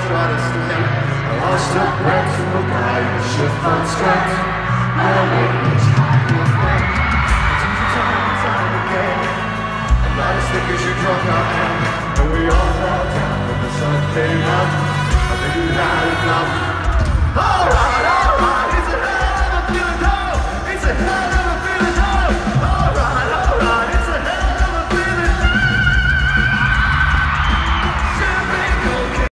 try to swim. I lost a breath to a guy in a shift on strength. My name is Highness Black. Time and time again, I'm not as thick as you're drunk I am. And we all fell down when the sun came up. I think we had enough.